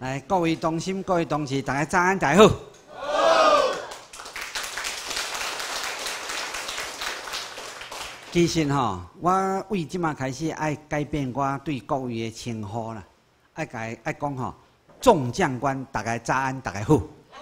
来，各位同心，各位同志，大家早安，大家好。其实吼，我为即马开始爱改变我对各位的称呼啦，爱讲吼，众将官，大家早安，大家好。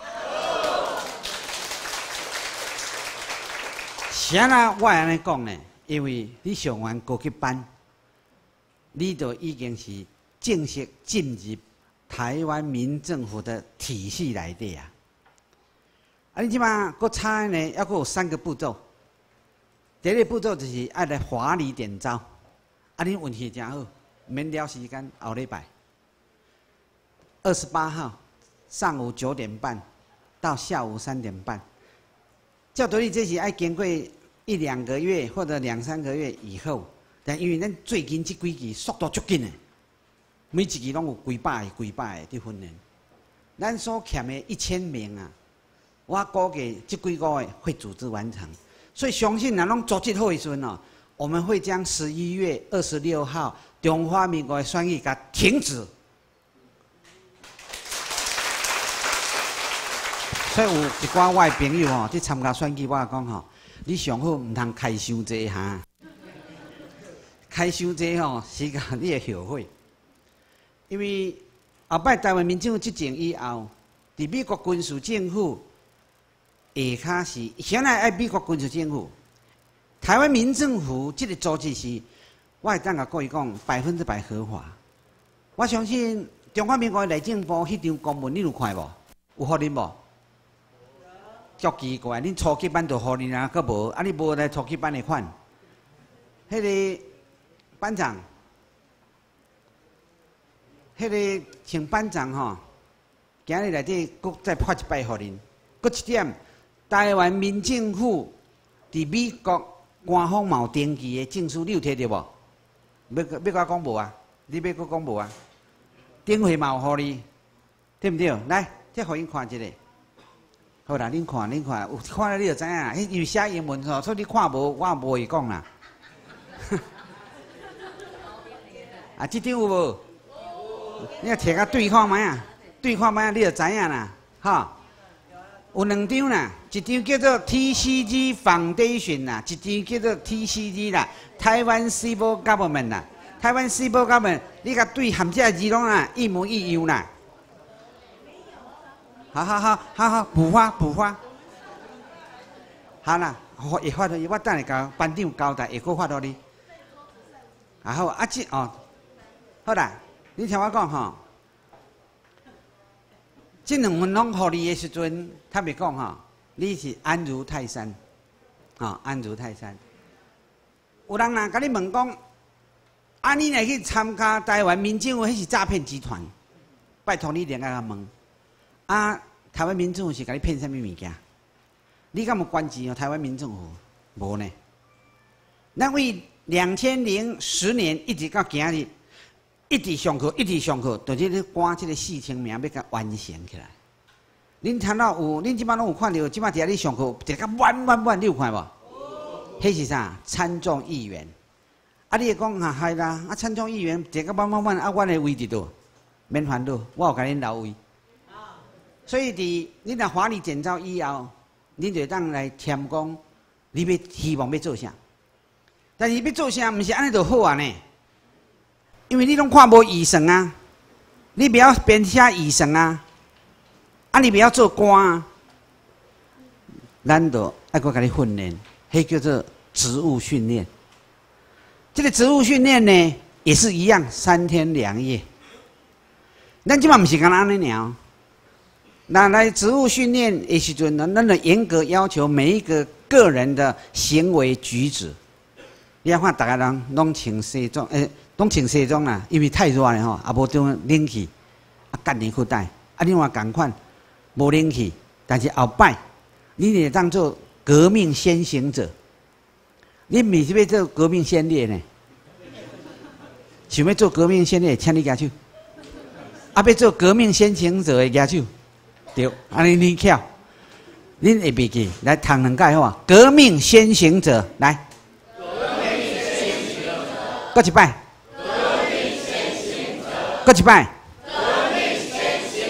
啥啦？我安尼讲呢？因为你上完高级班，你就已经是正式进入台湾民政府的体系内底啊！啊，你即马搁差呢，还阁有3个步骤。第一个步骤就是爱来华丽点招，啊，恁运气真好，免了时间，后礼拜28号上午9点半到下午3点半。照道理这是爱经过1、2个月或者2、3个月以后，但因为咱最近这几期速度足紧的。每一期拢有几百个伫训练，咱所欠的1000名啊，我估计这几个月会组织完成，所以相信若拢组织好的时阵哦，我们会将11月26号中华民国的选举甲停止。所以有一寡我的朋友哦，去参加选举，我讲吼，你上好唔通开伤济哈，开伤济吼，时间你会后悔。因为后摆台湾民政府执政以后，伫美国军事政府下骹是先来爱美国军事政府，台湾民政府这个组织是，我会当甲各位讲100%合法。我相信中华民国内政部迄张公文你有看无？有互恁无？足奇怪，恁初级班就互恁啊，佫无，啊你无来初级班的款。迄个班长。迄个请班长吼，今日内底佫再发一摆互恁。佫一点，台湾民政府伫美国官方嘛有登记的证书，你有摕到无？要我讲无啊？你要佫讲无啊？顶回嘛有互你，对毋对？来，再互恁看一下。好啦，恁看，有看了你就知影啦。迄因为写英文吼，所以你看无，我无会讲啦。啊，这张有无？你要摕甲对看卖啊，对看卖啊，你就知影啦，哈。有2张啦，一张叫做 TCG Foundation 啦，一张叫做 TCG 啦，台湾 Civil Government 啦，台湾 Civil Government， 你甲对含这字拢啊一模一样啦。好，补发。好啦，会发到你，我等下甲班长交代，会搁发到你。啊好，啊这哦，好啦。你听我讲吼，这2份拢互你的时阵，他咪讲吼，你是安如泰山，安如泰山。有人若甲你问讲，啊你来去参加台湾民政府，迄是诈骗集团，拜托你另外甲问，啊台湾民政府是甲你骗啥物物件？你敢有关注哦？台湾民政府无呢？咱为2010年一直到今日。一直上课，就是咧赶这个4000名要甲完成起来。恁听到有，恁即摆拢有看到，即摆伫遐咧上课，一个万，你有看无？迄是啥？参众议员。啊，你会讲啊，系啦，啊，参众议员一个万，啊，阮的位伫倒，免烦恼，我有甲恁留位。所以伫恁若华丽简招以后，恁就当来填讲，你要希望要做啥？但是要做啥，毋是安尼就好啊呢？因为你拢看无预算啊，你不要编写预算啊，啊你不要做官啊，咱就爱搁甲你训练，迄叫做职务训练。这个职务训练呢，也是一样，3天2夜。咱即摆毋是干安尼尔，那来职务训练的时阵呢，咱就严格要求每一个个人的行为举止。你要看，大家人拢穿西装，拢穿西装啦，因为太热了吼，也无中冷气，啊，干连裤带，啊，另外共款，无冷气，但是后摆，你得当做革命先行者，你毋是要做革命先烈呢？想要做革命先烈，请你举手；啊，要做革命先行者的举手，对，安尼你巧，恁会袂记，来读2届好啊？革命先行者，来。搁一摆，革命先行者，搁一摆，革命先行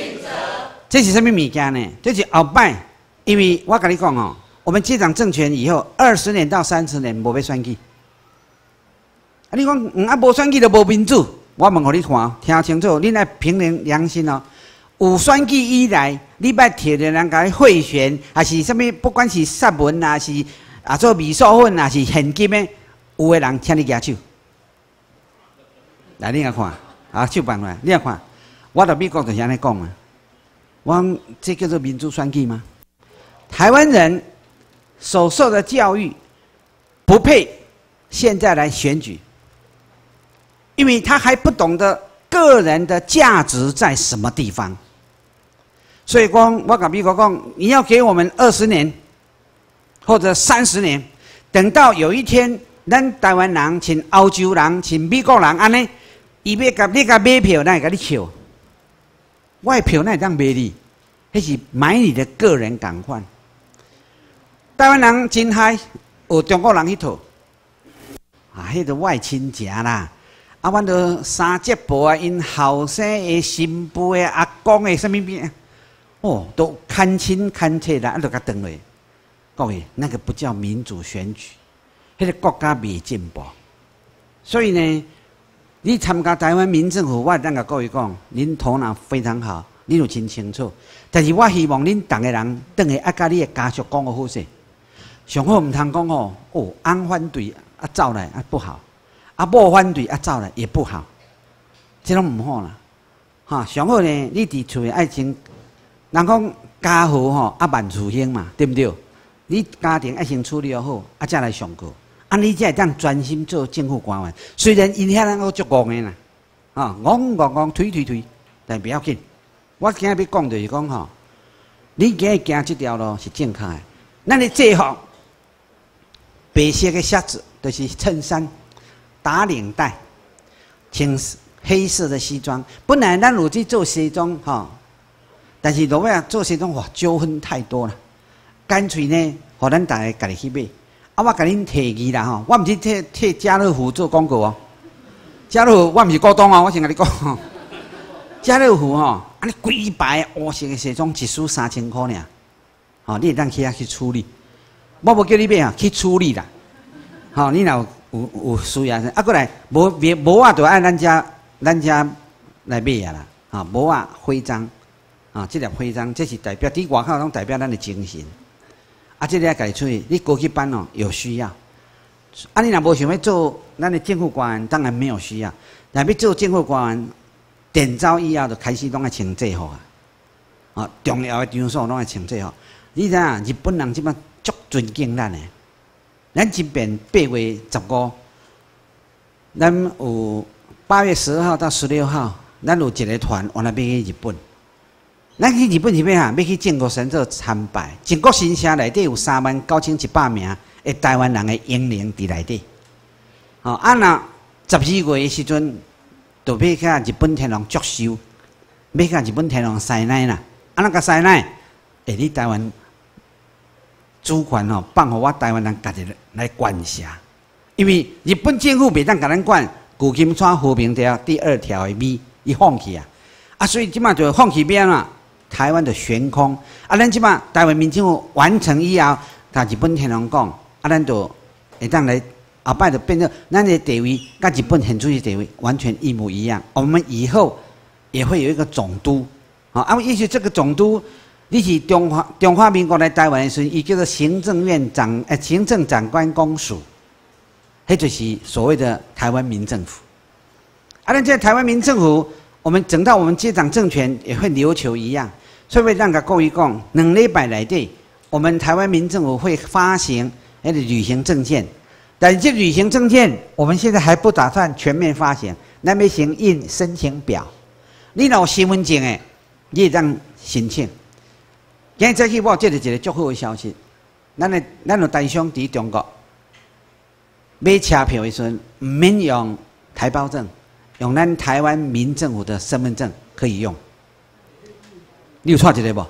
这是什么物件呢？这是后摆，因为我跟你讲哦，我们接掌政权以后，20年到30年无要选举。啊，你讲无选举就无民主，我问互你看，听清楚，恁来凭良心哦。有选举以来，你捌摕着人家贿选，还是什么？不管是杀文啊，是做米数粉啊，是现金的，有的人请你举手。来，你来看，啊，手放来，你来看，我到美国就是安尼讲啊。我讲这叫做民主选举吗？台湾人所受的教育不配现在来选举，因为他还不懂得个人的价值在什么地方。所以讲，我跟美国讲，你要给我们20年或者30年，等到有一天，咱台湾人、请欧洲人、请美国人安尼，伊要甲你甲买票，哪会甲你抢？我的票哪会当买你？那是买你的个人感官。台湾人真嗨，有中国人迄套，啊，迄个外亲家啦。啊，阮都三节婆啊，因后生的新妇的阿公的什么病，哦，都看亲看切啦，啊，都甲转落。各位，那个不叫民主选举，迄个国家未进步。所以呢，你参加台湾民政府，我当甲各位讲，恁头脑非常好，恁有真清楚。但是我希望恁逐个人转去，甲你的家属讲个好势。上好唔通讲哦，翁反对啊走来啊不好。某反对走来也不好，这拢唔好啦。哈，上好呢，你伫厝爱情，人讲家和万事兴嘛，对不对？你家庭爱先处理好，再来上课，你才会当专心做政府官员。虽然因遐人都足戆的啦，戆推，但不要紧。我今日要讲就是讲你今日行这条路是正确的。咱的制服，白色的靴子就是衬衫。打领带，穿黑色的西装。本来咱有去做西装但是落尾做西装哇，纠纷太多了。干脆呢，互咱大家家己去买。我甲恁提议啦我毋是替家乐福做广告哦。家乐福我毋是股东我先甲你讲家乐福安尼规排乌色的西装，一束3000块尔。你会当去遐去处理。我无叫你买去处理啦。你若有需要，过来无啊，就按咱家来买啦。无啊徽章，这粒徽章这是代表伫外口拢代表咱的精神。这个家己出去，你高级班有需要。你若无想要做咱的政府官员，当然没有需要。若要做政府官员，电招以后就开始拢爱穿制服啊。重要的场所拢爱穿制服。你知影日本人即摆足尊敬咱的。咱这边8月15，咱有8月12号到16号，咱有一个团往那边去日本。咱去日本是要去靖国神社参拜。靖国神社内底有39100名的台湾人的英灵伫内底。若12月的时阵，就要去日本天皇祝寿，要去日本天皇塞奶啦。甲塞奶，你台湾。主权放互我台湾人家己来管辖，因为日本政府袂当甲咱管。旧金山和平条第2条的米，伊放弃所以即马就放弃变啦。台湾就悬空咱即马台湾民政府完成以后，甲日本天皇讲咱就会当来后摆就变成咱的地位，甲日本现出的地位完全一模一样。我们以后也会有一个总督也许这个总督。你是中华民国来台湾的时候，伊叫做行政长官公署，迄就是所谓的台湾民政府。咱这台湾民政府，我们等到我们接掌政权也会琉球一样，所以让各位讲，2礼拜内底，我们台湾民政府会发行那个旅行证件，但是这旅行证件我们现在还不打算全面发行，咱要先印申请表。你若有身份证的，你会当申请。今日早起我接到一个足好的消息，咱有台商伫中国买车票的时阵，唔免用台胞证，用咱台湾民政府的身份证可以用。你有错一个无？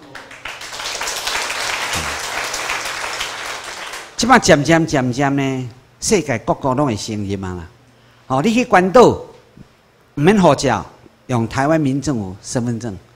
即摆渐渐呢，世界各国拢会承认啦。你去关岛唔免护照，用台湾民政府身份证。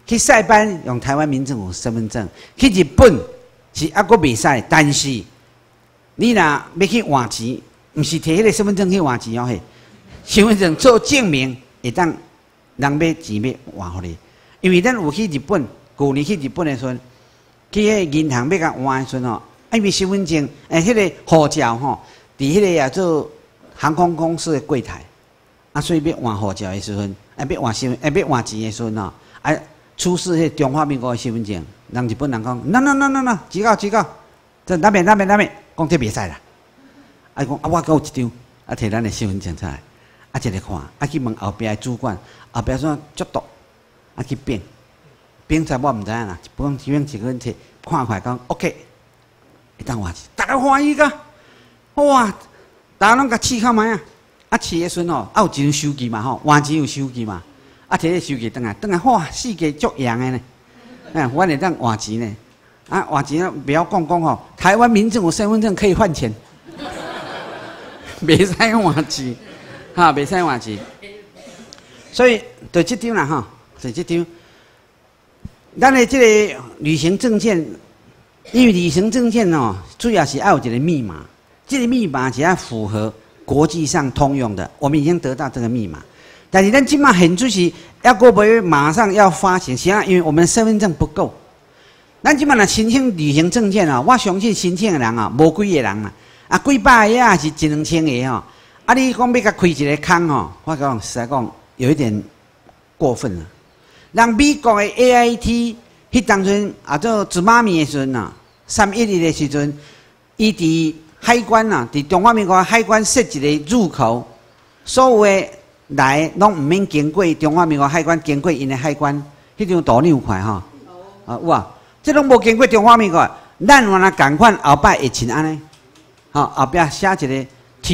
去塞班用台湾民政府身份证，去日本是还阁袂使，但是你若要去换钱，毋是摕迄个身份证去换钱哦嘿，身份证做证明会当人要钱要换互你，因为咱有去日本，去年去日本的时阵，去迄个银行要甲换的时阵哦，因为身份证迄个护照吼，伫迄个也做航空公司的柜台，啊，所以要换护照的时阵，要换身份，要换钱的时阵哦，出示迄中华民国的身份证，人日本人讲，no，举告，这那边，讲这袂使啦。啊，讲我有一张，摕咱的身份证出来，一个看，去问后壁的主管，后壁说足毒，去变才我毋知影啦，一个人摕看讲 OK， 会当换钱，大家欢喜个，哇，大家拢甲试看卖啊，试的时阵哦，有一张收据嘛吼，换钱有收据嘛。摕个收据转来，哇，世界足洋的呢！我会当换钱呢，换钱不要讲吼，台湾民政府身份证可以换钱，袂使换钱，袂使换钱。所以就这张啦哈，就这张。咱的这个旅行证件，因为旅行证件哦，主要是要有一个密码，这个密码只要符合国际上通用的，我们已经得到这个密码。但是咱今嘛很就是要过不马上要发行，是啊，因为我们身份证不够。咱今嘛若申请旅行证件啊，我相信申请的人啊，无几个人嘛，几百个啊是一两千个吼。你讲要甲开一个坑吼，我讲实在讲有一点过分了。让美国的 AIT 迄当阵做子妈咪的时阵311的时阵，伊伫海关伫中华民国海关设一个入口，所有的来拢毋免经过中华民国海关，经过因的海关，迄张图你有看吼？有啊，这拢无经过中华民国，咱原来共款后摆会像安尼，后壁写一个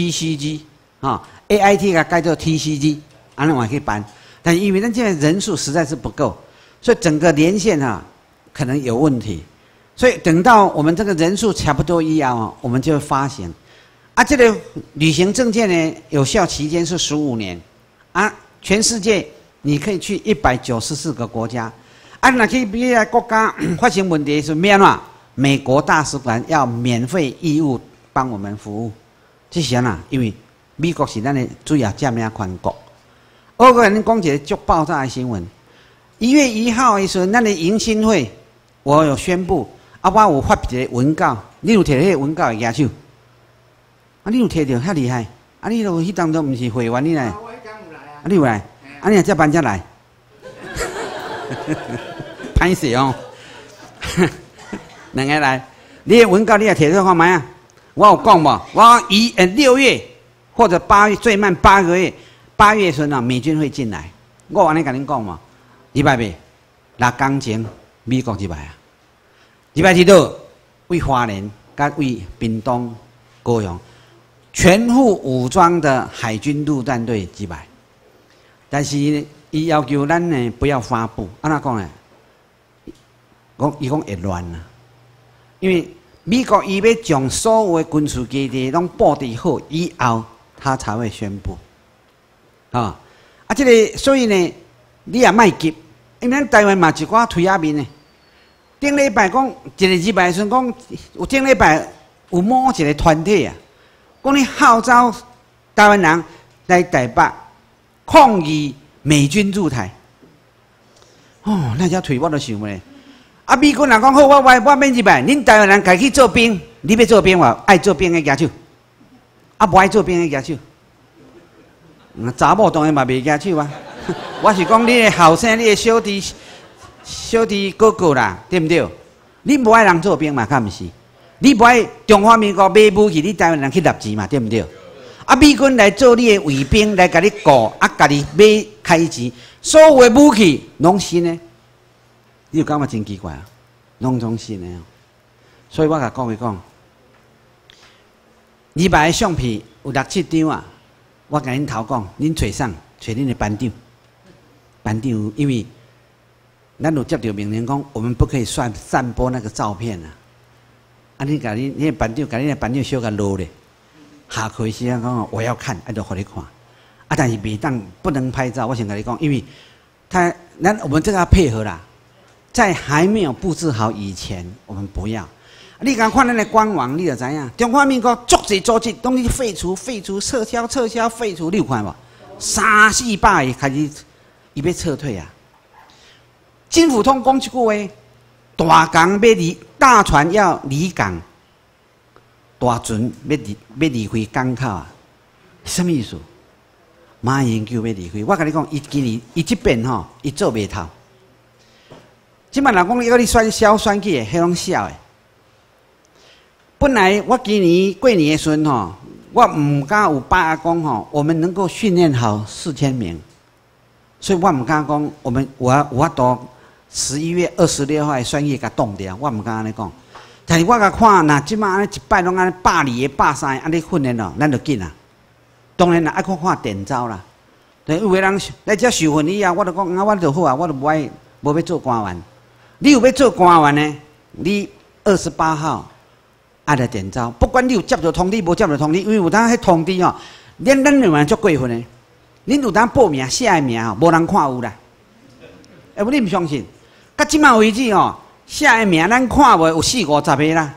TCG，AIT 甲改做 TCG， 安尼我可以办。但因为咱现在人数实在是不够，所以整个连线可能有问题，所以等到我们这个人数差不多以后我们就会发行。这个旅行证件呢，有效期间是15年。全世界你可以去194个国家，若去别个国家发生问题的时候，要安怎？美国大使馆要免费义务帮我们服务，这是安因为美国是咱的主要占领权国。我跟恁讲一个足爆炸的新闻，1月1号的时候，咱的迎新会，我有宣布，我有发一个文稿，你有摕迄个文稿的举手？你有摕到，遐厉害！你都迄当中毋是会员，你来？你有来？你若这班才来？歹势哦！两个来，你的文稿你也摕出看卖啊？我有讲无？我6月或者8月，最慢8个月，8月时美军会进来。我安尼甲恁讲嘛，入来未？6天前美国入来啊！入来伫倒？为花莲，甲为屏东、高雄，全副武装的海军陆战队入来。但是伊要求咱呢不要发布，安怎讲呢？伊讲会乱啊，因为美国伊要将所有的军事基地拢布置好以后，他才会宣布。这个所以呢，你也莫急，因为咱台湾嘛一寡推下面呢。顶礼拜讲一个礼拜时讲，有顶礼拜有某一个团体讲你号召台湾人来台北。抗议美军入台，那只腿我都想咧。美军人讲好，我免入来，恁台湾人家去做兵，你要做兵话，爱做兵的举手，不爱做兵的举手。查某当然嘛袂举手啊。我是讲你的后生，你的小弟哥哥啦，对不对？你不爱人做兵嘛，敢毋是？你不爱中华民国买武器，你台湾人去纳钱嘛，对不对？美军来做你的卫兵，来甲你顾，甲你买开钱，所有的武器拢新的，你有感觉真奇怪啊？拢总新的所以我甲各位讲，礼拜的相片有6、7张我甲恁头讲，恁找啥？找恁的班长。班长，因为咱有接到命令讲，我们不可以散播那个照片你甲恁的班长，甲恁的班长小甲落咧。下课时讲我要看，就互你看。但是不能拍照。我想跟你讲，因为我们这个要配合啦， 在还没有布置好以前，我们不要。你敢看咱的官网，你就知影，中华民国足侪组织拢去废除、撤销、废除，你有看无？300-400个开始，伊要撤退啊！金溥通讲一句话：大港要离，大船要离港，大船要离开港口啊！什么意思？马英九要离开，我跟你讲，伊今年伊这边吼，伊做袂透。即摆人讲要你选举的，迄拢笑的。本来我今年过年的时阵吼，我唔敢有把握讲吼，我们能够训练好4000名，所以我唔敢讲我到11月26号的选举甲冻掉，我唔敢安尼讲。但是我甲看，那即摆安尼一摆拢安尼120个、130个安尼训练咯，咱就紧啊。当然啦，爱看电招啦。对，有个人来遮受训以后，我就讲啊，我就好啊，我就无要做官员。你有要做官员呢？你28号。爱来点招，不管你有接到通知，无接到通知，因为有当迄通知哦，咱两个足过分的。恁有当报名写个名哦，无人看有啦。要不你唔相信？到即马为止哦，写个名咱看无有40-50个啦，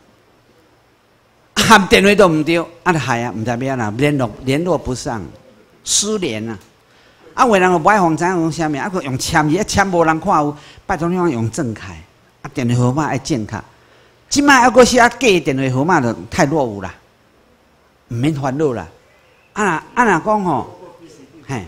含电话都唔对，啊，就害啊，唔知要啦，联络不上，失联啊。啊，有人就不爱互知用啥物，啊，佮用签字，签无人看有，拜托你用正楷，啊，电话号码爱正确。即摆还阁写假电话号码就太落伍啦，唔免烦恼啦。若讲吼，嘿，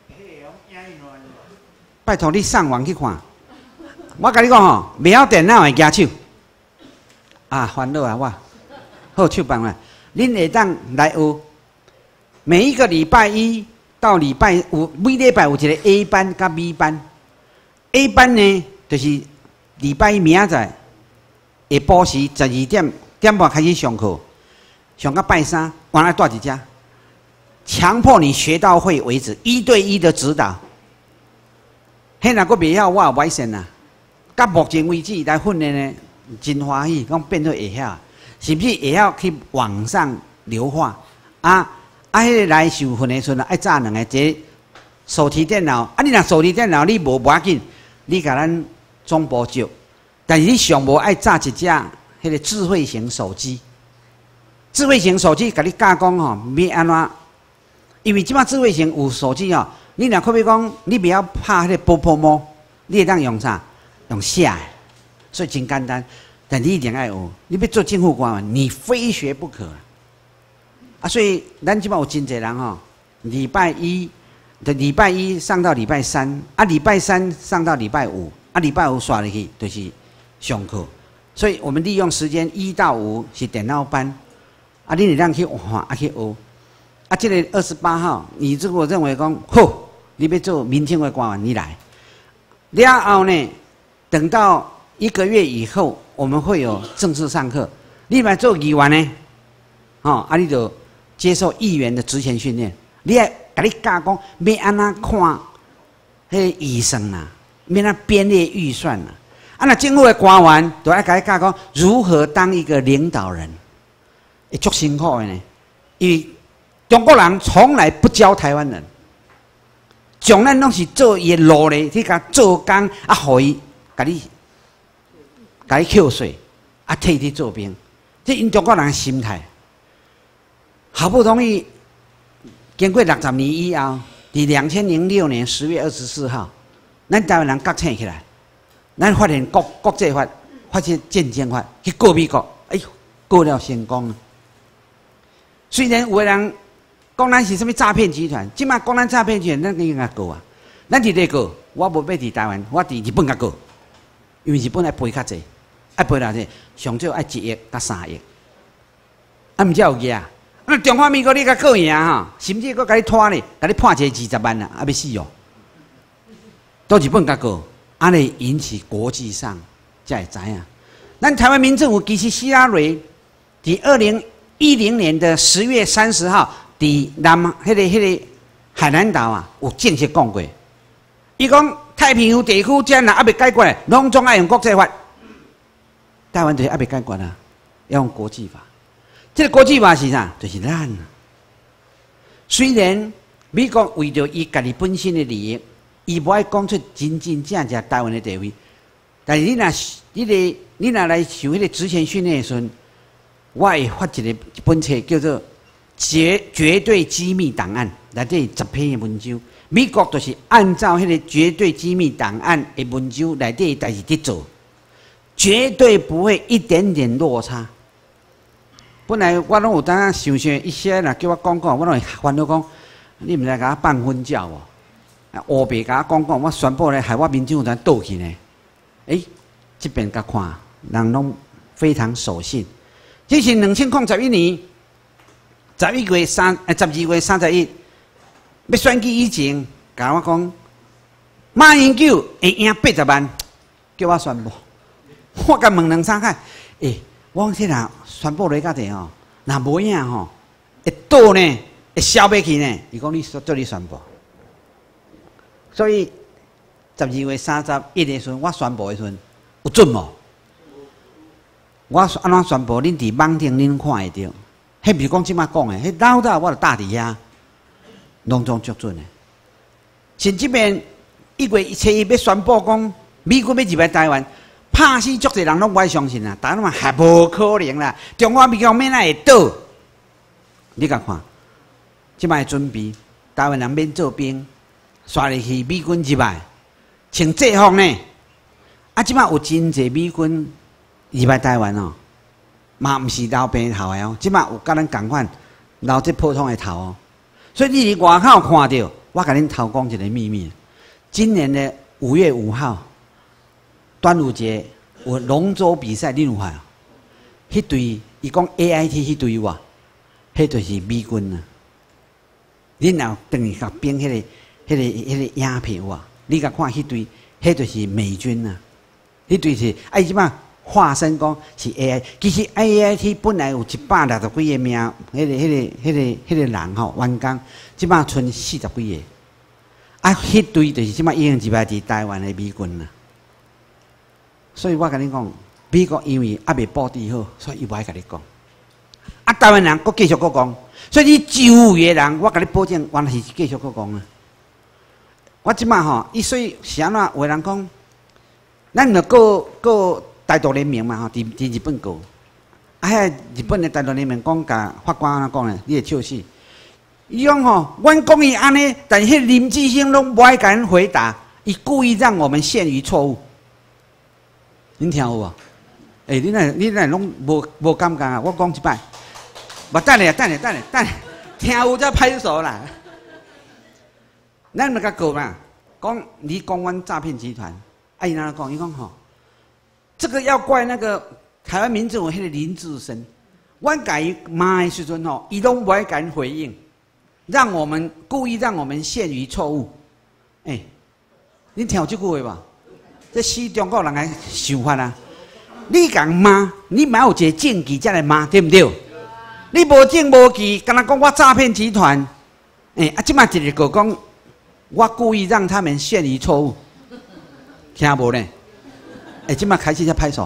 拜托你上网去看。我甲你讲吼，袂晓电脑会举手。啊，烦恼啊我，好手办啊。恁会当来学，每一个礼拜一到礼拜五，每礼拜有一个 A 班甲 B 班。A 班呢，就是礼拜一明仔载。下晡时12点半开始上课，上到拜三，往来带一只，强迫你学到会为止，1对1的指导。迄若佫袂晓，我也歹信啦。到目前为止来训练呢，真欢喜，讲变做会晓，是不是会晓去网上留话啊？迄个来受训的时阵，爱炸2个，一个手提电脑，你若手提电脑你无要紧，你甲咱总部借。但是你上无爱炸一只迄个智慧型手机，智慧型手机甲你教讲吼，要安怎？因为即摆智慧型有手机哦，你若可比讲，你不要拍迄个波波摸，你会当用啥？用写的，所以真简单。但你一定爱学，你要做政府官员，你非学不可啊！所以咱即摆有真侪人吼，礼拜一上到礼拜三，啊，礼拜三上到礼拜五，啊，礼拜五刷入去就是。上课，所以我们利用时间1到5是电脑班，啊，你让去看啊去学，啊，这个28号，你如果认为讲好，你要做民政的官员，你来，了后呢，等到1个月以后，我们会有正式上课，你来做议员呢，哦，啊，你就接受议员的职前训练，你要甲你教讲要安怎看，迄医生啦，要安怎编列预算啦。那政府的官员都要甲你教讲如何当一个领导人，会足辛苦的呢。因为中国人从来不教台湾人，从咱拢是做伊的奴隶，去甲做工，啊，互伊甲你扣税，啊，替你做兵，这因中国人的心态。好不容易经过60年以后，伫2006年10月24号，咱台湾人觉醒起来。咱发现国际法，发现战争法去告美国，哎呦，告了成功了。虽然有个人讲咱是什么诈骗集团，即马讲咱诈骗集团，咱应该告啊。咱伫咧告，我无要伫台湾，我伫日本甲告，因为日本爱赔较济，爱赔偌济，上少爱1亿到3亿，啊，毋才有嘢啊。那中华民国你甲告赢哈，甚至佫甲你拖咧，甲你判一个20万啊，啊要死哦。到日本甲告。安尼引起国际上才会知影。咱台湾民政府其实希拉蕊伫2010年的10月30号，伫迄个海南岛啊，有正式讲过。伊讲太平洋地区这若还未解决，拢总爱用国际法。台湾就是还未解决啊，要用国际法。这个国际法是啥？就是咱啊。虽然美国为着伊家己本身的利益。伊无爱讲出真正台湾的地位， 但是你若来受迄个职前训练的时阵，我会发一本册叫做绝对机密档案，内底10篇的文章。美国就是按照迄个绝对机密档案的文章内底代志伫做，绝对不会一点点落差。本来我拢有当想一些人叫我讲，我拢会烦恼讲，你毋知甲我放婚教无？乌白甲我讲，我宣布咧，害我民众有当倒去呢。这边甲看，人拢非常守信。这是2011年12月31要选举以前，甲我讲，马英九会赢80万，叫我宣布。我甲问2、3下，我讲这人宣布来甲地吼，若无影吼，会倒呢，会消袂去呢。伊讲你做你宣布，所以12月31的时阵，我宣布的时阵有准无？我安怎宣布？恁伫网顶恁看会到。迄比如讲即摆讲的，迄老早我就搭伫遐，拢总足准的。甚至边1月7日要宣布讲美国要入来台湾。拍死足侪人拢不爱相信啦，大家拢话还无可能啦。中华民国免会倒？你甲看，即摆准备，台湾人免做兵，刷入去美军入来，穿制服呢。即摆有真侪美军入来台湾哦，嘛毋是老兵头的哦，即摆有甲咱共款，留这普通的头哦。所以你伫外口看到，我甲恁偷讲一个秘密，今年的5月5号。端午节有龙舟比赛，你有看？迄队伊讲 AIT 迄队哇，迄就是美军啊。你若等于甲编迄个影片哇，你甲看迄队，迄就是美军啊。迄队是即摆化身讲是 AI， 其实 AIT 本来有160几个名，迄个人吼，员工，即摆剩40几个。迄队就是即摆已经入来伫台湾的美军啦。所以我甲你讲，美国因为还未布置好，所以伊无爱甲你讲。台湾人佫继续佫讲，所以你周围的人，我甲你保证，原来是继续佫讲啊。我即摆吼，所以是安怎？有人讲，咱着告大陆人民嘛吼，伫日本告。遐日本的大陆人民讲，甲法官安怎讲呢？你会笑死。伊讲吼，阮讲伊安尼，但是林志兴拢无爱甲咱回答，伊故意让我们陷于错误。恁听有无？你若拢无感觉啊？我讲一摆，等下，听有才拍手啦。咱咪甲讲嘛，讲你讲阮诈骗集团，伊哪讲？伊讲吼，这个要怪那个台湾民众迄个林志深，阮甲伊骂的时阵吼，伊拢无爱敢回应，故意让我们陷于错误。你听有这句话无？这死中国人的想法啊！你讲骂，你嘛有一个证据才来骂，对不对？你无证无据，敢若讲我诈骗集团，即摆一个讲，我故意让他们陷于错误，听无呢？即摆开始才拍手。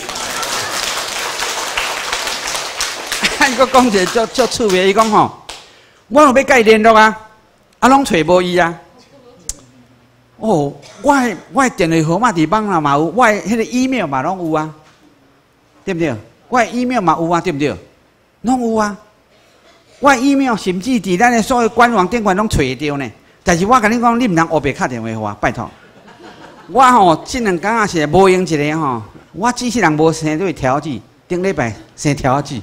伊佫讲一个足趣味，伊讲吼，我有要甲伊联络啊，拢找无伊啊。我电话号码伫网啦嘛有，我迄个 email 嘛拢有啊，对不对？我 email 嘛有啊，对不对？拢有啊。我 email 甚至伫咱的所有官网顶管拢找得到呢。但是我甲你讲，你毋通黑白打电话互我，拜托。我吼这2天啊是无用一个吼，我机器人无生对调剂，顶礼拜生调剂。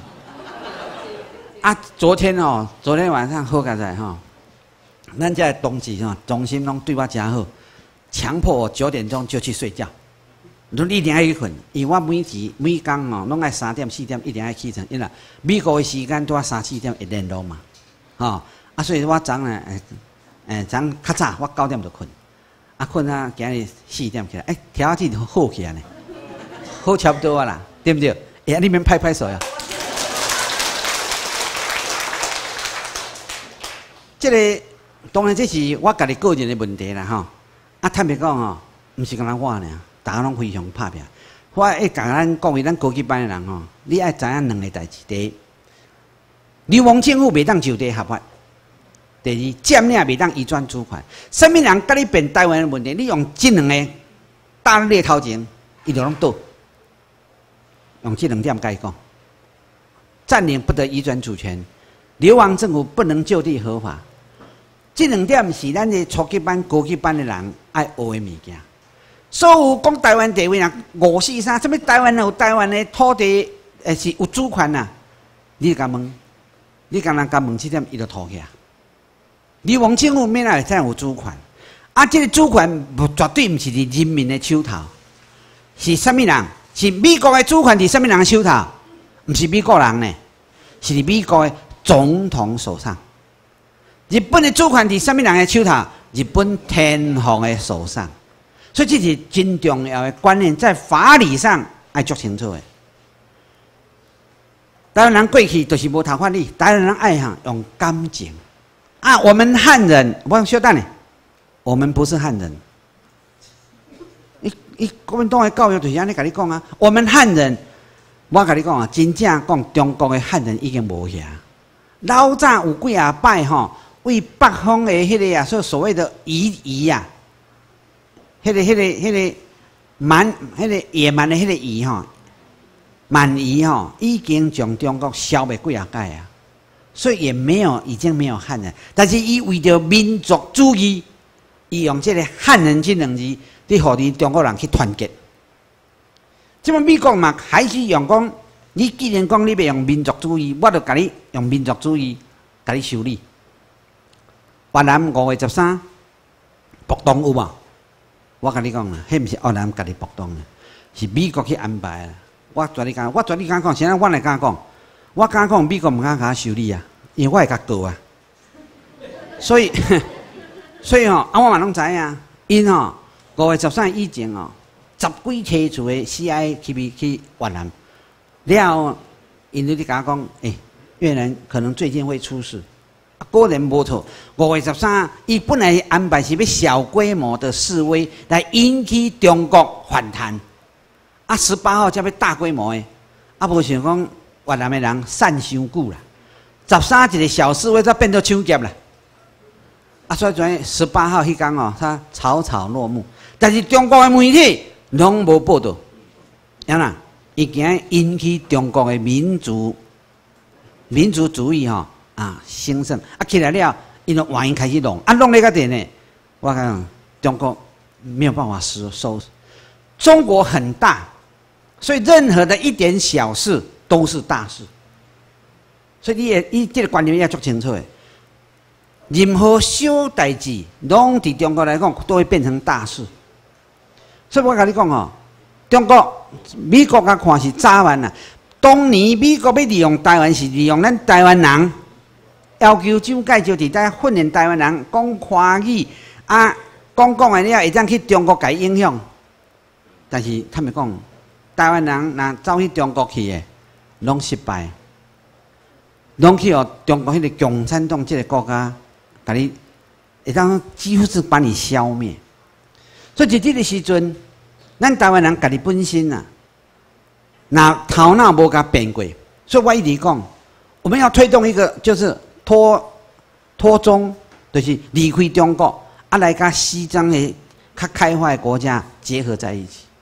昨天晚上好佳哉吼，咱这同事吼，中心拢对我真好。强迫我9点钟就去睡觉，你一定要去困，因为我每工哦，拢爱3点4点一定要起床，因为美国的时间都要3、4点会联络嘛，所以我早呢，早较早我9点就困，困今日4点起来，调剂好起来呢，好差不多啊啦，对不对？你们拍拍手呀。这个当然这是我家己个人的问题啦，吼。坦白讲吼，毋是干那我尔，大家拢非常拍拼。我会甲咱讲，咱高级班的人吼，你爱知影2个代志：第一，流氓政府袂当就地合法；第二，占领袂当移转主权。什么人甲你辩台湾的问题？你用这2个打你头前， 伊就拢倒。用这2点甲伊讲：占领不得移转主权，流亡政府不能就地合法。这2点是咱的初级班、高级班的人爱学的物件。所有讲台湾地位人543，什么台湾有台湾的土地，是有主权呐？你甲问，你敢若甲问这点，伊就吐起啊！流亡政府免来才有主权，啊，这个主权绝对不是伫人民的手头，是啥物人？是美国的主权伫啥物人的手头？不是美国人呢，是伫美国的总统手上。日本的主权伫啥物人的手头？日本天皇的手上。所以这是真重要的观念，在法理上要做清楚的。台湾人过去就是无读法律，台湾人爱用感情。啊，我们汉人，我小等呢，我们不是汉人。国民党的教育就是安尼甲你讲啊，我们汉人，我甲你讲啊，真正讲中国的汉人已经无遐。老早有几啊摆吼，为北方的迄个啊，所谓的夷啊，迄个野蛮的迄个夷吼，蛮夷吼，已经从中国消灭几啊届啊，所以已经没有汉人，但是伊为着民族主义，伊用这个汉人这2字。你互你中国人去团结，即么美国嘛还是用讲，你既然讲你要用民族主义，我就甲你用民族主义甲你修理。越南5月13，暴动有无？我甲你讲啦，迄毋是越南家己暴动啦，是美国去安排啦。我绝对敢讲，现在我来敢讲，我敢讲美国毋敢甲我修理啊，因为我会甲告啊。所以吼，我嘛拢知影，因吼。5月13以前哦，10几车厝的 CIA 去越南，了后，因就甲我讲，越南可能最近会出事。果然无错，5月13，伊本来安排是要小规模的示威来引起中国反弹，啊，18号才要大规模的，啊，无想讲越南的人散伤久啦，13一个小示威才变做抢劫啦，啊，所以18号迄天哦，它草草落幕。但是中国的媒体拢无报道，影啦，伊惊引起中国的民族主义吼兴盛，啊起来了，因就原因开始弄，啊弄咧个点呢？我讲中国没有办法收拾，中国很大，所以任何的一点小事都是大事，所以你这个观念要做清楚的，任何小代志，拢伫中国来讲都会变成大事。所以我甲你讲哦，中国、美国甲看是早晚啦。当年美国要利用台湾，是利用咱台湾人，要求蒋介石伫在训练台湾人讲华语啊，讲的了会当去中国甲影响。但是他们讲，台湾人若走去中国去的，拢失败，拢去中国迄个共产党这个国家，甲你会当几乎是把你消灭。所以在这个时阵，咱台湾人家己本身啊，那头脑无甲变过，所以我一直讲，我们要推动一个就是脱中，就是离开中国，啊来甲西方的较开发的国家结合在一起。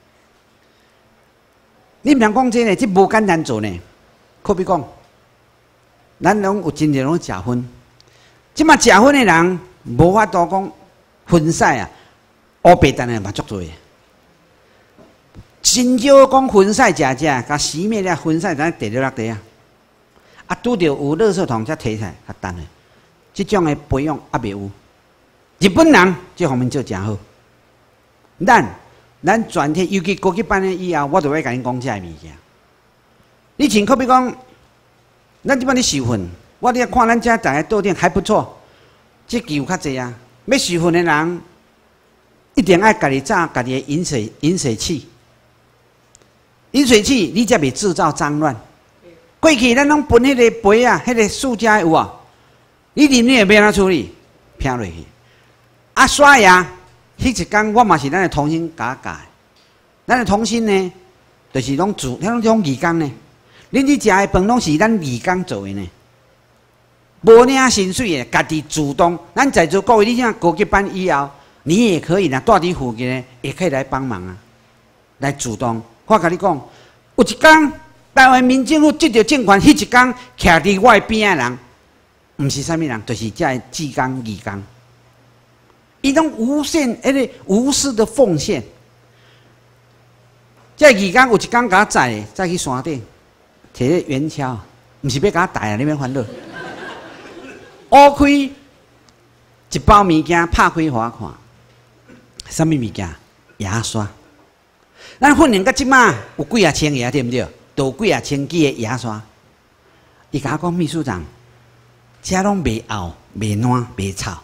你毋通讲这个，这无简单做呢。可比讲，咱拢有真侪拢食薰，即马食薰的人无法度讲薰洗啊。乌白蛋的嘛足多，真少讲薰洗食，甲熄灭了薰洗，咱地了落地啊！啊，拄着有垃圾桶才摕起来，较重的。这种的培养也袂有。日本人这方面做真好。咱全体，尤其高级班的以后，我就会甲恁讲这物件。你像可比讲，咱即摆咧受训，我咧看咱遮大家桌顶还不错，这球较济啊。要受训的人。一定要家己炸家己的饮水器，你才袂制造脏乱。过去咱拢分迄个杯啊，迄个塑胶有啊，你啉你会要安怎处理？撇落去。啊，刷牙，迄一天我嘛是咱的童星教教的。咱的童星呢，就是拢义工呢。恁去食的饭拢是咱义工做的呢。无领薪水的，家己主动。咱在座各位，你像高级班以后。你也可以呢，住伫附近呢，也可以来帮忙啊， 来主动。我甲你讲，有一天台湾民政府接到政权，迄一天徛伫我边的人，毋是啥物人，就是这志工义工。伊拢无限无私的奉献。这义工有一天甲我载去山顶，摕个圆锹，毋是要甲我带啊！你免烦恼。挖开一包物件，拍开互我看，啥物物件？牙刷。咱训练到即马有几啊千个，对毋对？都有几啊千支的牙刷。伊甲我讲，秘书长，这拢袂拗、袂烂、袂臭。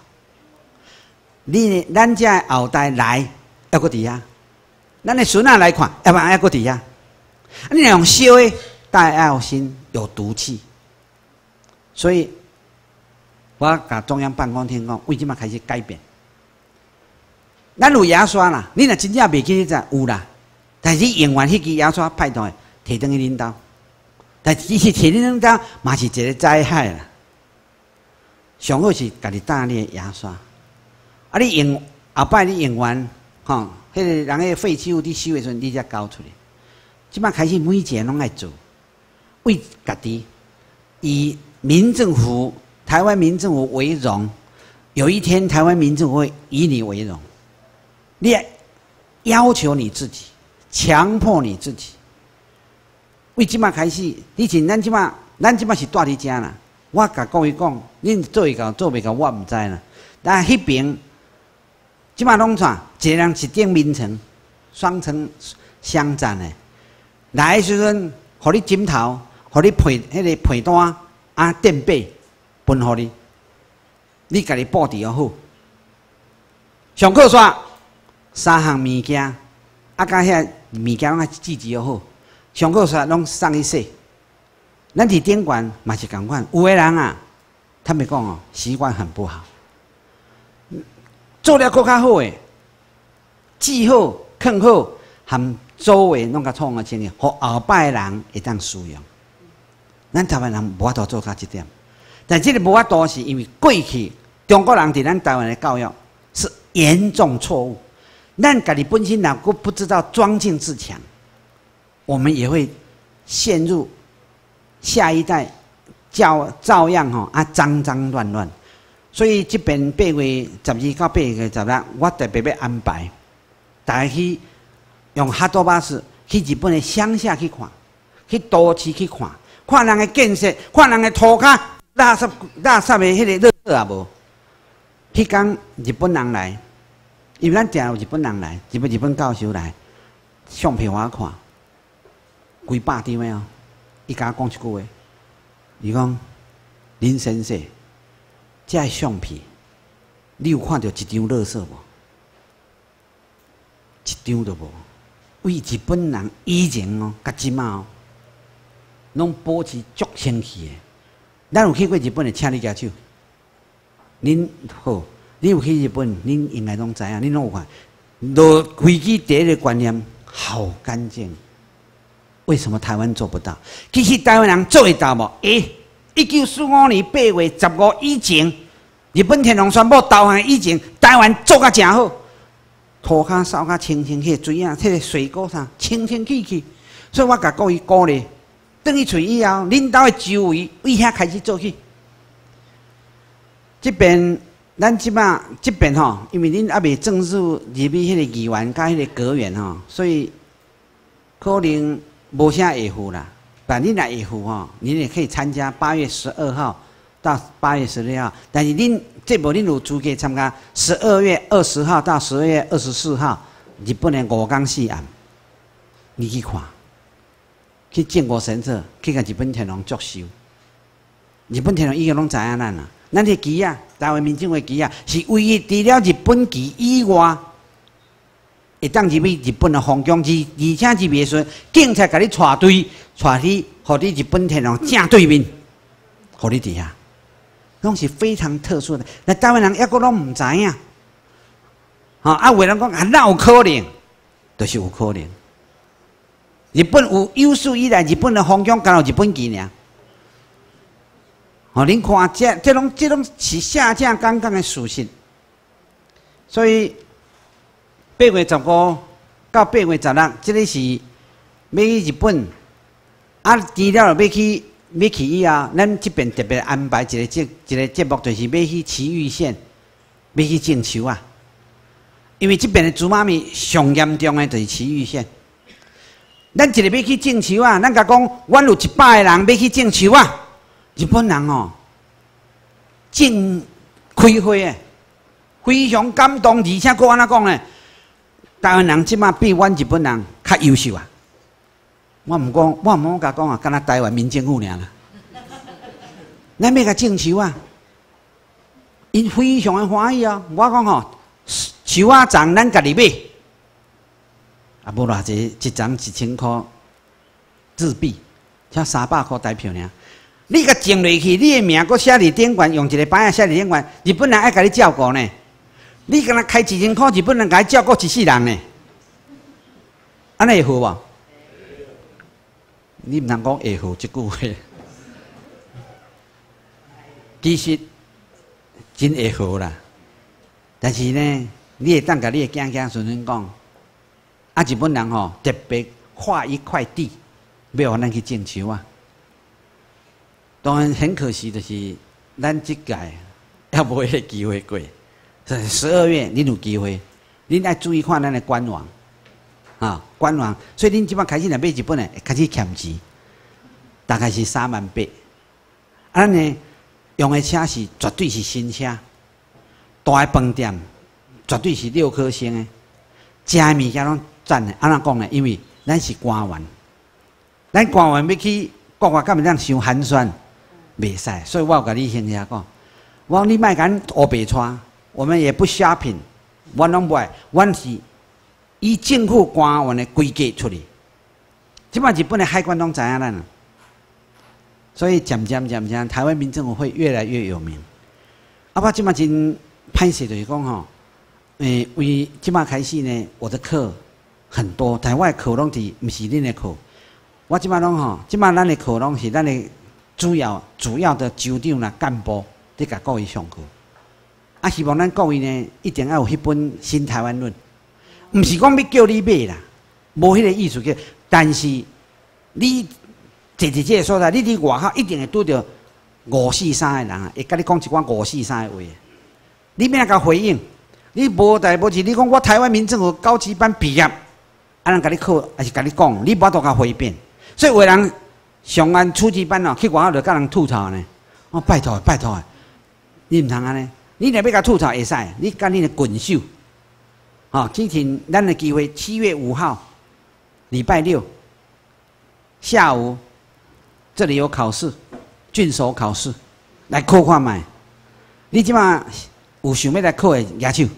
咱这后代来还阁伫遐，咱的孙仔来看，要不然还阁伫遐。你若用烧的，带爱心有毒气，所以我甲中央办公厅讲，为即马开始改变。咱有牙刷啦，你若真正袂记得有啦，但是用完迄支牙刷，拜托摕转去恁兜。但是摕恁兜嘛是一个灾害啦。上好是家己带你的牙刷。啊！你用后摆你用完，吼，迄个人个废弃物你收的时阵，你才交出来。即摆开始每一个人拢爱做，为家己以民政府、台湾民政府为荣。有一天，台湾民政府会以你为荣。你要求你自己，强迫你自己。为即摆开始，以前咱即摆是住伫遮啦。我甲各位讲，恁做会到做袂到，我毋知啦。但迄边。即马拢啥？一个人一顶面层，双层相占的。来的时阵，互你枕头，互你被迄个被单啊垫被，分互你。你家己布置好好。上课煞3项物件，啊，甲遐物件拢记好好。上课煞拢送去洗。咱伫顶悬嘛是共款，有的人啊，他们讲哦，习惯很不好。做了更较好诶，记好、藏好，含周围弄个创个经验，互后摆诶人会当使用。咱台湾人无法度做到这点，但这个无法度是因为过去中国人伫咱台湾的教育是严重错误。咱家己本身若果不知道庄敬自强，我们也会陷入下一代照样脏脏乱乱。所以这边8月12到8月16，我特别要安排大家去用哈多巴士去日本的乡下去看，去都市去看，看人的建设，看人的涂骹垃圾的迄个垃圾也无。迄天日本人来，因为咱定有日本人来，日本教授来，相片我看，几百张的哦。伊甲我讲一句话，伊讲林先生。这相片，你有看到一张垃圾无？一张都无。为日本人以前哦，甲即马哦，拢保持足清气的。咱有去过日本的，请你举手。恁好，你有去日本，恁应该拢知影，恁拢有看。落飞机第一个观念，好干净。为什么台湾做不到？其实台湾人做得到无？1945年8月15以前，日本天皇宣布投降以前，台湾做甲真好，涂骹扫甲清清，迄个水啊，迄个水沟啥清清气气。所以我甲各位鼓励，转去厝以后，恁兜的周围为遐开始做起。这边咱即摆这边吼，因为恁还未正式入去迄个议员甲迄个阁员吼，所以可能无啥会赴啦。但你若会赴吼，你也可以参加8月12号到8月16号。但是恁这无恁有资格参加12月20号到12月24号日本的5港4案，你去看，去靖国神社，去甲日本天皇祝寿。日本天皇已经拢知影咱啦，咱这旗啊，台湾民政府旗啊，是唯一除了日本旗以外，会当入去日本的皇宫，而且入去的时阵，警察甲你带队。带你，互你日本天皇正对面，互你伫遐，拢是非常特殊的。那台湾人抑阁拢唔知影，有个人讲啊，哪有可能？就是有可能。日本有史以来，日本的皇宫敢有日本旗尔。恁看这拢是下降刚刚的属性。所以8月15 到8月16，这个是要去日本，啊，除了要去以后，咱这边特别安排一个节目，就是要去埼玉县，要去种树啊。因为这边的猪妈咪上严重的就是埼玉县。咱一个要去种树啊，咱甲讲，阮有100个人要去种树啊。日本人哦，真开会诶，非常感动，而且佫安怎讲呢？台湾人即马比阮日本人较优秀啊！我毋甲讲啊，敢若台湾民政府尔啦。咱要甲种树啊，因非常的欢喜啊！我讲吼，树仔丛咱家己买。啊，无偌济，一丛1000块日币，才300块台票尔。你甲种落去，你的名搁写伫顶悬，用一个牌仔写伫顶悬，日本人爱甲你照顾呢。你敢若开1000块，日本人甲你照顾一世人呢？安尼会好无？你毋通讲会好即句话，其实真会好啦。但是呢，你会当甲你的囝囝孙孙讲，啊，日本人吼特别划一块地，要互咱去种树啊。当然很可惜的是，咱即届还无迄个机会过。12月恁有机会，恁爱注意看咱的官网，啊，官网。所以恁即摆开始若买日本的，会开始欠钱，大概是38000。啊，咱呢用的车是绝对是新车，大的饭店绝对是6颗星的，食的物件拢赞的。安怎讲呢？因为咱是官员，咱官员要去国外，敢会当伤寒酸？袂使，所以我有甲你先生讲，我讲你莫甲乌白带，我们也不shopping，阮拢袂，阮是以政府官员的规格出去。即摆日本的海关拢知影咱，所以渐渐，台湾民政府会越来越有名。啊，我即摆真歹势就是讲吼，为即摆开始呢，我的课很多，但我的课拢是毋是恁的课，我即摆拢吼，即摆咱的课拢是咱的。主要的州长啦、干部伫甲各位上课，啊，希望咱各位呢一定要有迄本《新台湾论》，毋是讲要叫你买啦，无迄个意思叫。但是你坐伫这个所在，你伫外口一定会拄着543个人啊，会甲你讲一寡543个话。你免甲回应，你无代无志，你讲我台湾民政府高级班毕业，啊人甲你考，还是甲你讲，你无法度甲回辩，所以有人。上完初级班哦，去外口就甲人吐槽呢。哦，拜托，你毋通安尼。你若要甲吐槽会使，你甲你的滚手。哦，今天咱的机会，7月5号，礼拜6下午，这里有考试，郡守考试，来考看卖。你即马有想要来考的举手？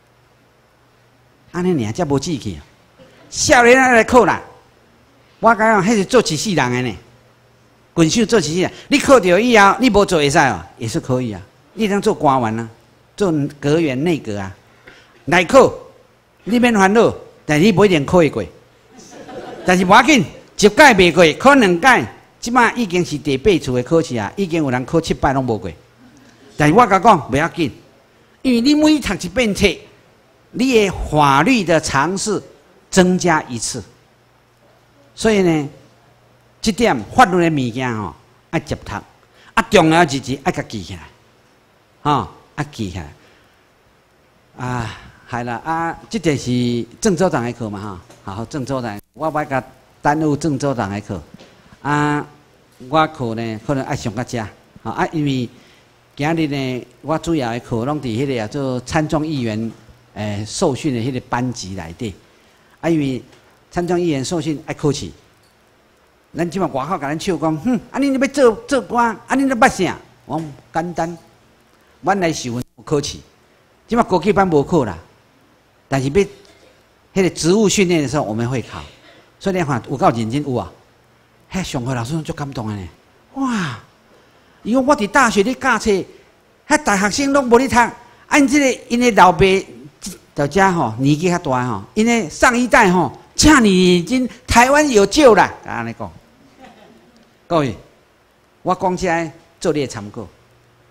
安尼尔才无志气。少年来考啦，我甲讲，迄是做一世人的呢。滚手做起来，你考到以后，你无做会使哦，也是可以啊。你能做官员啊，做阁员、内阁啊，来考，你免烦恼，但你不一定考会过。但是无要紧，一届袂过，考2届，即马已经是第8次的考试啊，已经有人考7摆拢无过。但是我甲讲，不要紧，因为你每读一遍册，你的法律的常识增加1次，所以呢。这点法律的物件吼，爱接读，啊，重要日子爱甲记起来，啊记起来，啊，系啦，啊，这个是郑州长的课嘛，好，郑州长，我要甲耽误郑州长的课，啊，我课呢可能爱上到遮，啊，因为今日呢，我主要的课拢伫迄个做参众议员受训的迄个班级内底，啊，因为参众议员受训爱考试。咱即马外口甲咱笑讲，安尼你要做官，安尼你捌啥？我简单，阮来受考试，即马高级班无考啦，但是要迄个职务训练的时候，我们会考。所以你看有够认真有啊？迄上课老师足感动的呢。哇！伊讲我伫大学咧教册，迄大学生拢无咧读，按即个因的老爸到遮吼年纪较大吼，因的上一代吼。像你已经台湾有救了，安尼讲，各位，我讲起来做你的参考，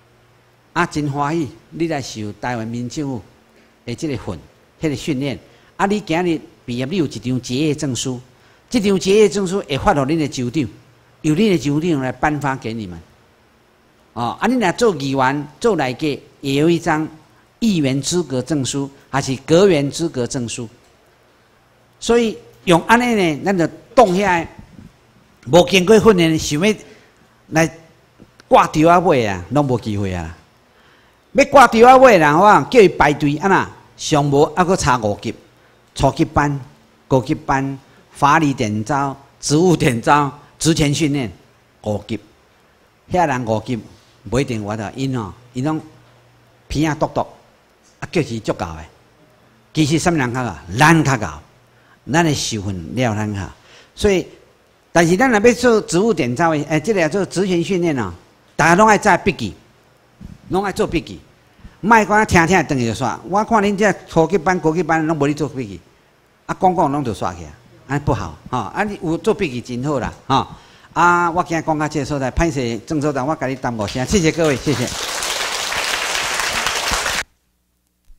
啊，真欢喜，你来受台湾民政府的这个训，迄个训练， 啊，你今日毕业，你有一张结业证书，这张结业证书会发给恁的州长，由恁的州长来颁发给你们。哦，啊，你若做议员、做内阁，也有一张议员资格证书，还是阁员资格证书。所以用安尼呢，咱就动遐无经过训练，想要来挂吊啊尾啊，拢无机会啊！要挂吊啊尾啦，我叫伊排队啊呐，上无啊，搁查5级，初级班、高级班、法律点招、职务点招、职前训练5级，遐人5级。不一定我的因哦，因拢鼻啊笃笃，啊叫是足够的。其实什么人较高？咱较高，咱的受训了咱好。所以，但是咱若要做职务点招的，这个做职前训练哦，大家拢爱做笔记，拢爱做笔记。莫讲听听等于就煞。我看恁这初级班、高级班拢无咧做笔记，啊讲拢就煞起来，安不好哈。啊，你有做笔记真好啦，哈。啊，我今日讲到这个所在，歹势郑所长，我甲你耽误声，谢谢各位，谢谢。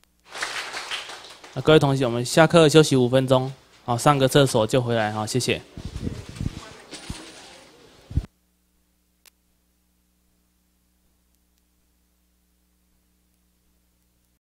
各位同学，我们下课休息5分钟，好，上个厕所就回来，好，谢谢。